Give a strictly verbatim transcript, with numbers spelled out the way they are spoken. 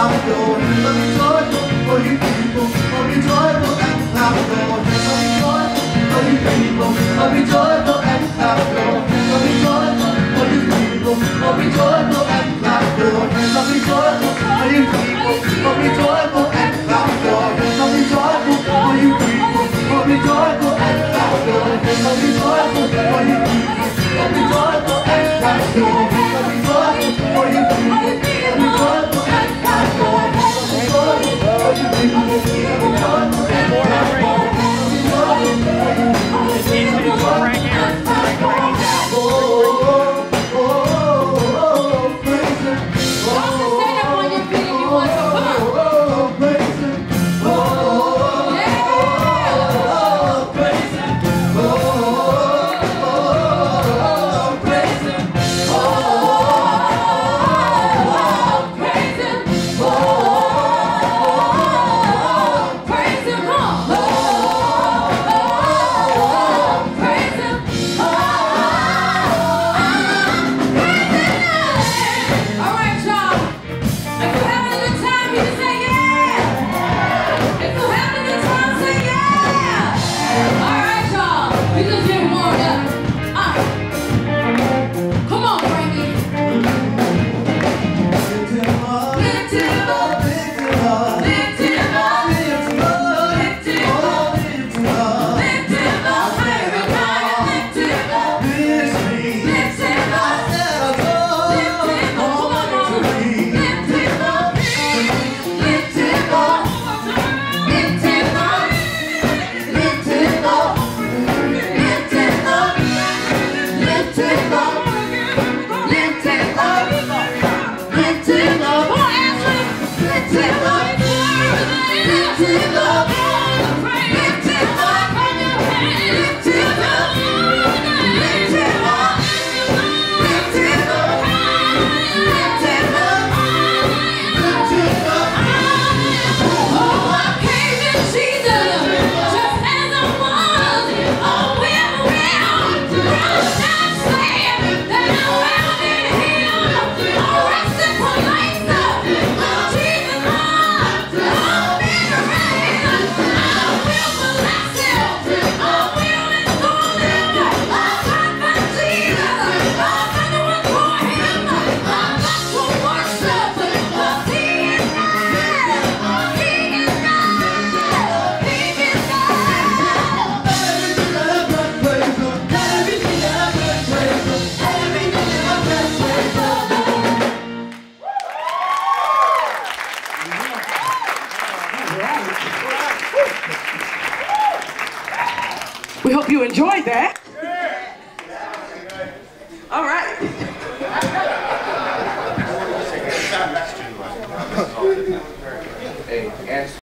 clap your hands. I'll be joyful for you people. I'll be joyful and clap your hands. I'll be joyful for you people. I'll be joyful and clap your hands. I'll be joyful for you people. I'll be joyful and clap your hands. I'll be joyful for you people. I'll be joyful and clap your hands. I'll be joyful for you people. I'll be joyful and clap your hands. I'll be joyful for you people. I'll be joyful and clap your hands. I'll be joyful for you people. I'll be joyful and clap your hands. I'll be joyful for you people. I'll be joyful and clap your hands. I'll be joyful for you people. I'll be joyful and clap your hands. Oh, oh, oh, oh, praise Him. Oh, stand up on your feet if you want to. Come on. Oh, praise Him. Oh, oh, praise Him. Oh, oh, praise Him. Oh, praise Him. Oh, praise Him. Oh, praise Him. All right, y'all. If you're having a good time, you can say yeah. If you're having a good time, say yeah. All right, y'all. We just get warmed up. Uh. Come on, Frankie. Lift him up. Lift him up. Lift him up. Lift him up. Lift him up. Lift him up. Lift him up. Lift him up. Everybody lift him up. Lift me. Lift him up. Lift him up. Come on, mama. Lift him up. Lift him up. Lift him up. Lift him up. Lift him up. Lift him up. Lift him up. Lift him up. Come on, Ashley. Lift him up. Lift him up. Lift him up. Lift him up. Lift him up. Lift him up. Lift him up. Lift him up. Oh, I came to Jesus just as I was. Oh, well, well, I'm saying that I will be healed. Oh, rest in place. Oh, Jesus, I'll be raised. I will bless Him. I will extol Him. I got my Jesus. I got to adore Him. I got to worship. 'Cause He is God. He is God. He is God. Everything I've got, praise Him. Everything I've got, praise Him. Everything I've got, praise Him. We hope you enjoyed that. All right. Hey,